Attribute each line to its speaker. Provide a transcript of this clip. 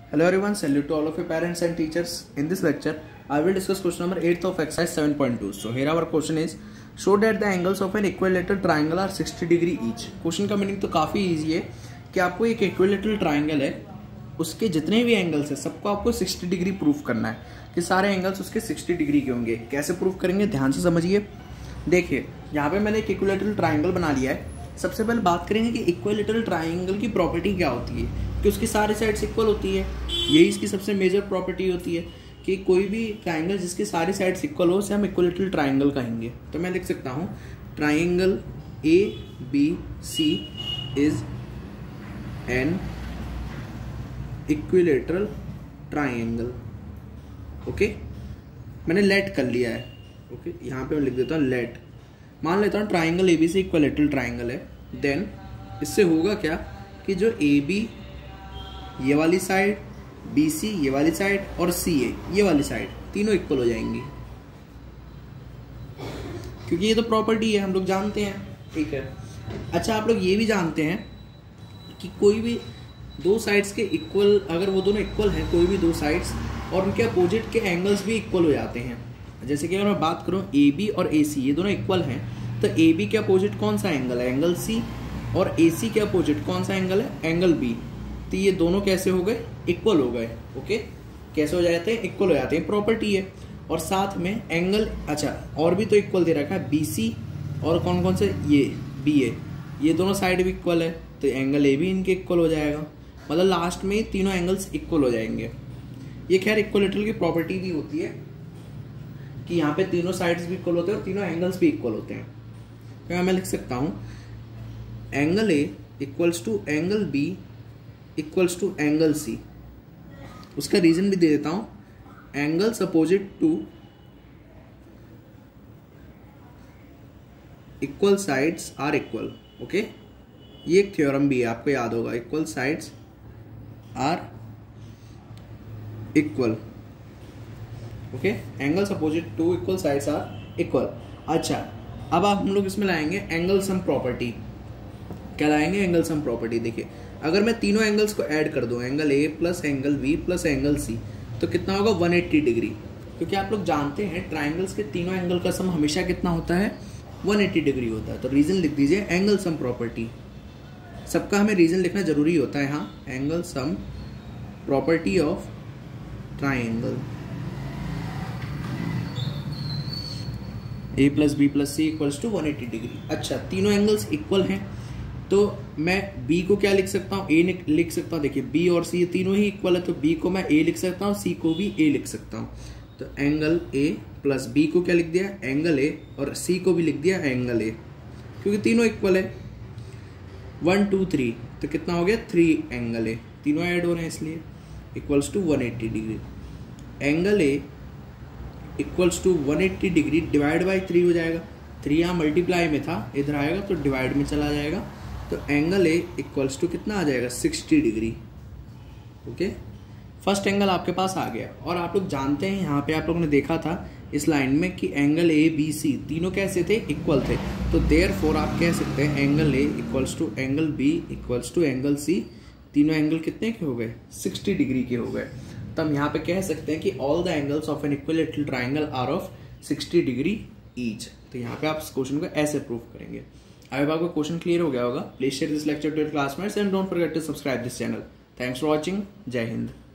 Speaker 1: Hello everyone, salute to all of your parents and teachers. In this lecture, I will discuss question number 8 of exercise 7.2. So here our question is, show that the angles of an equilateral triangle are 60 degree each. Question का meaning तो काफ़ी easy है कि आपको एक equilateral triangle है, उसके जितने भी एंगल्स हैं सबको आपको 60 डिग्री प्रूफ करना है कि सारे एंगल्स उसके 60 डिग्री के होंगे। कैसे प्रूफ करेंगे ध्यान से समझिए। देखिए यहाँ पे मैंने एक इक्विलेटरल ट्राइंगल बना लिया है। सबसे पहले बात करेंगे कि इक्विलेटरल ट्राइंगल की प्रॉपर्टी क्या होती है कि उसकी सारी साइड्स इक्वल होती है। यही इसकी सबसे मेजर प्रॉपर्टी होती है कि कोई भी ट्राइंगल जिसकी सारी साइड्स इक्वल हो उसे हम इक्विलेटरल ट्राइंगल कहेंगे। तो मैं लिख सकता हूँ triangle ABC is an equilateral triangle. Okay, मैंने लेट कर लिया है। ओके, यहाँ पे मैं लिख देता हूँ लेट। मान लेता हूँ ट्राइंगल ABC इक्विलेटरल ट्राइंगल है। देन इससे होगा क्या कि जो AB ये वाली साइड, BC ये वाली साइड और CA ये वाली साइड तीनों इक्वल हो जाएंगी, क्योंकि ये तो प्रॉपर्टी है, हम लोग जानते हैं। ठीक है, अच्छा आप लोग ये भी जानते हैं कि कोई भी दो साइड्स के इक्वल, अगर वो दोनों इक्वल हैं कोई भी दो साइड्स, और उनके अपोजिट के एंगल्स भी इक्वल हो जाते हैं। जैसे कि अगर मैं बात करूं AB और AC ये दोनों इक्वल हैं, तो AB के अपोजिट कौन सा एंगल है? Angle C। और AC के अपोजिट कौन सा एंगल है? Angle B। तो ये दोनों कैसे हो गए? इक्वल हो गए। ओके, कैसे हो जाते हैं? इक्वल हो जाते हैं, प्रॉपर्टी है। और साथ में एंगल, अच्छा और भी तो इक्वल दे रखा है, BC और कौन कौन से, ये BA, ये दोनों साइड भी इक्वल है, तो एंगल A भी इनके इक्वल हो जाएगा। मतलब लास्ट में तीनों एंगल्स इक्वल हो जाएंगे। ये खैर इक्विलेटरल की प्रॉपर्टी भी होती है कि यहाँ पे तीनों साइड्स भी इक्वल होते हैं और तीनों एंगल्स भी इक्वल होते हैं। तो मैं लिख सकता हूँ angle A equals to angle B equals to angle C। उसका रीजन भी दे देता हूँ, angles opposite to equal sides are equal. Okay, ये एक थ्योरम भी है, आपको याद होगा, equal sides are equal. Okay, angles opposite to equal sides are equal. अच्छा, अब आप हम लोग इसमें लाएंगे एंगल सम प्रॉपर्टी। क्या लाएंगे? Angle sum property. देखिए अगर मैं तीनों एंगल्स को ऐड कर दूं, angle A plus angle B plus angle C, तो कितना होगा? 180 डिग्री। क्योंकि आप लोग जानते हैं ट्राइंगल्स के तीनों एंगल का सम हमेशा कितना होता है? 180 डिग्री होता है। तो रीजन लिख दीजिए एंगल सम प्रॉपर्टी। सबका हमें रीजन लिखना जरूरी होता है। हाँ, angle sum property of triangle A plus B plus C equals to 180 degree. अच्छा, तीनों एंगल्स इक्वल हैं तो मैं B को क्या लिख सकता हूँ? A लिख सकता हूँ। देखिए B और C तीनों ही इक्वल है, तो B को मैं A लिख सकता हूँ, C को भी A लिख सकता हूँ। तो एंगल A प्लस B को क्या लिख दिया? एंगल A, और C को भी लिख दिया एंगल A, क्योंकि तीनों इक्वल है। 1 2 3, तो कितना हो गया? 3 एंगल A, तीनों ऐड हो रहे हैं इसलिए equals to 180 degree. Angle A equals to 180 degree divide by 3 हो जाएगा। 3 यहाँ मल्टीप्लाई में था, इधर आएगा तो डिवाइड में चला जाएगा। तो एंगल A इक्वल्स टू कितना आ जाएगा? 60 डिग्री। ओके, फर्स्ट एंगल आपके पास आ गया। और आप लोग जानते हैं, यहाँ पे आप लोगों ने देखा था इस लाइन में कि एंगल ABC तीनों कैसे थे? इक्वल थे। तो देयरफॉर आप कह सकते हैं angle A equals to angle B equals to angle C, तीनों एंगल कितने के हो गए? 60 डिग्री के हो गए। तो हम यहाँ पे कह सकते हैं कि all the angles of an equilateral triangle are of 60 degree each. तो यहाँ पे आप इस क्वेश्चन को ऐसे प्रूव करेंगे। आई होप आपको क्वेश्चन क्लियर हो गया होगा। Please share this lecture to your classmates and don't forget to subscribe this channel. Thanks for watching. जय हिंद।